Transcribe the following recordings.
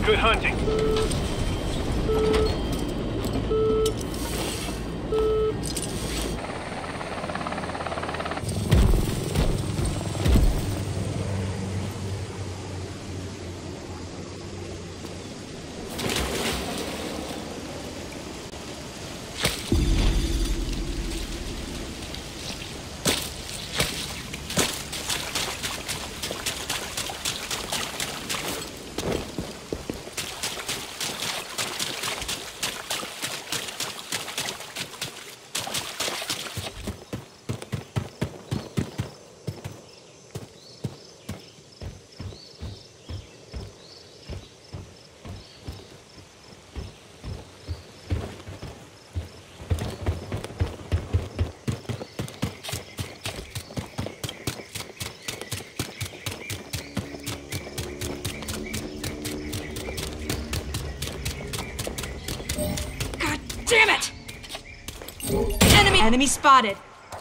Good hunting. Damn it! Enemy spotted.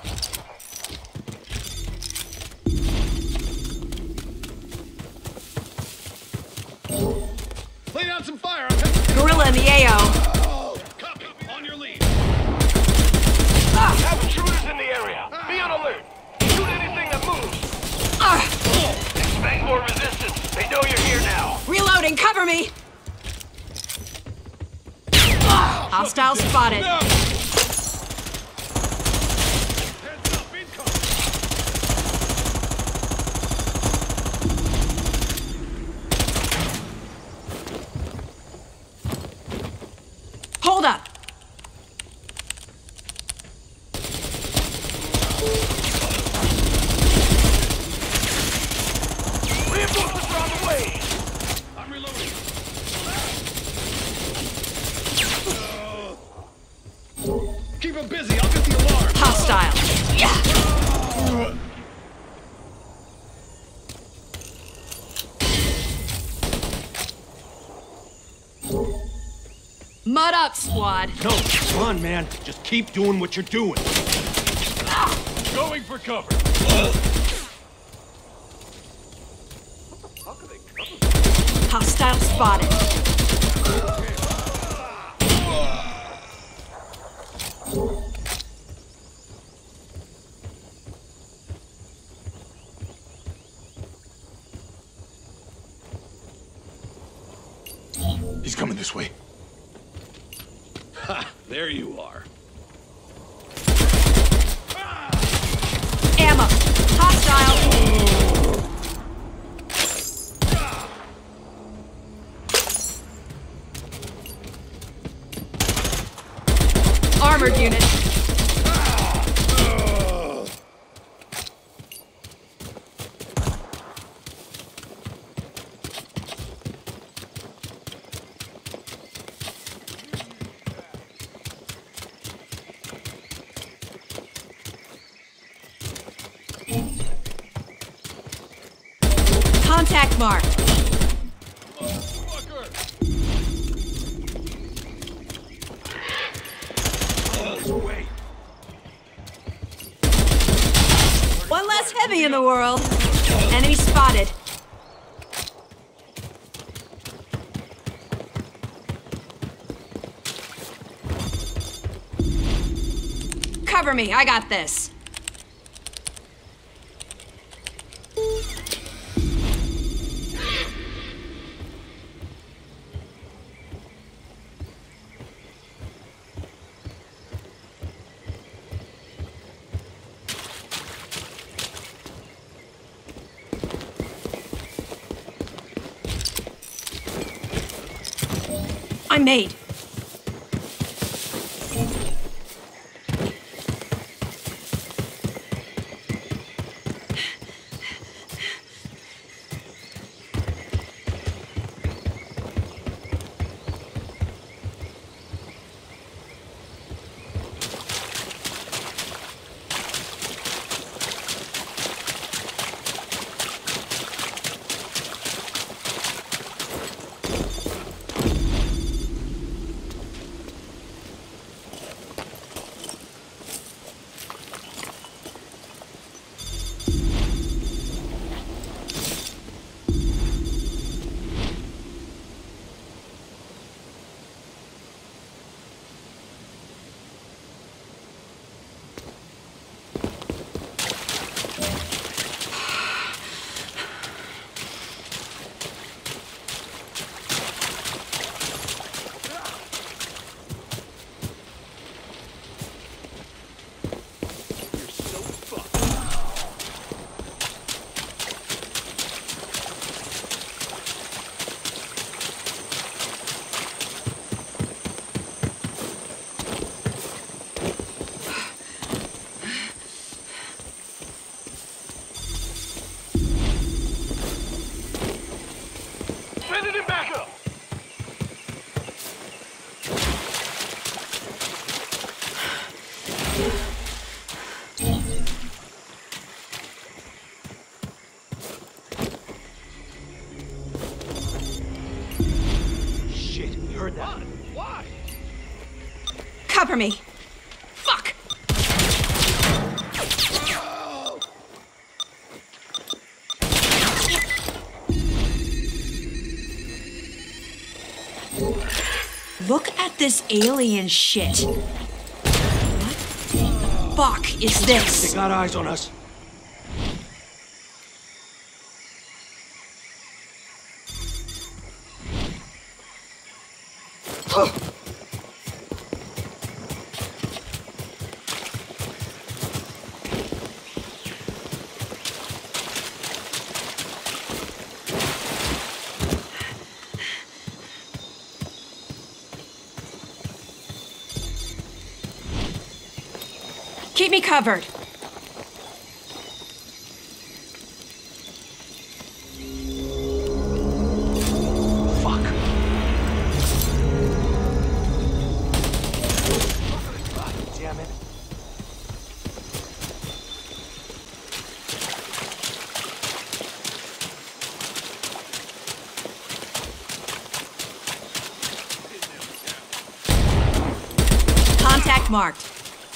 Lay down some fire. Gorilla in the AO. Copy. On your lead. Have intruders in the area. Be on alert. Shoot anything that moves. Expect more resistance. They know you're here now. Reloading, cover me! Hostile spotted. No. Hold up! Reinforcements are on the way. I'm reloading. Keep him busy. I'll get the alarm. Hostile. Mud up, squad. No, come on, man. Just keep doing what you're doing. Going for cover. Hostile spotted. He's coming this way. Ha! There you are. Ammo. Hostile. Armored unit. Contact marked. One less heavy in the world. Enemy spotted. Cover me, I got this. I'm made. heard that. Why? Cover me. Fuck! Look at this alien shit. What the fuck is They this? got eyes on us. Keep me covered. Fuck. Damn it. Contact marked.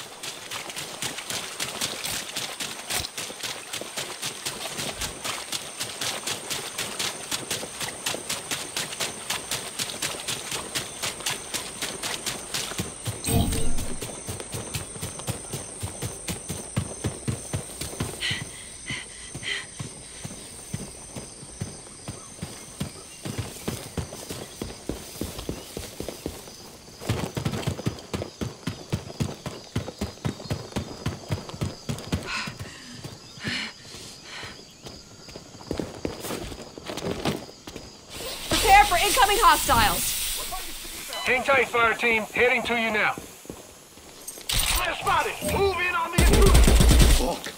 Prepare for incoming hostiles. Hang tight, fire team. Heading to you now. Clear spotted. Move in on the intruder. Fuck.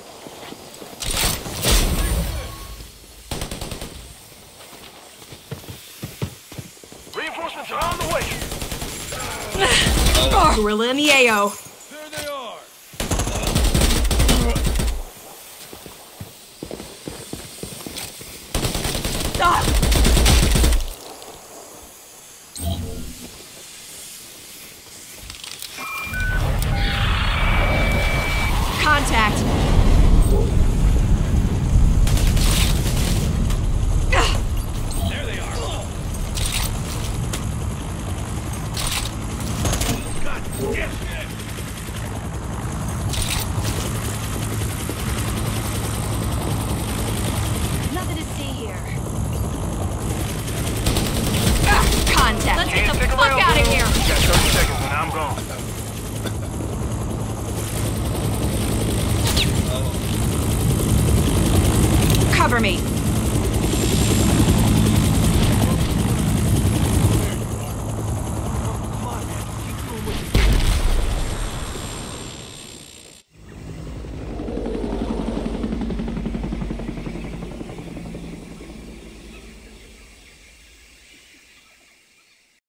Reinforcements are on the way. Gorilla in the AO. There they are. Ah!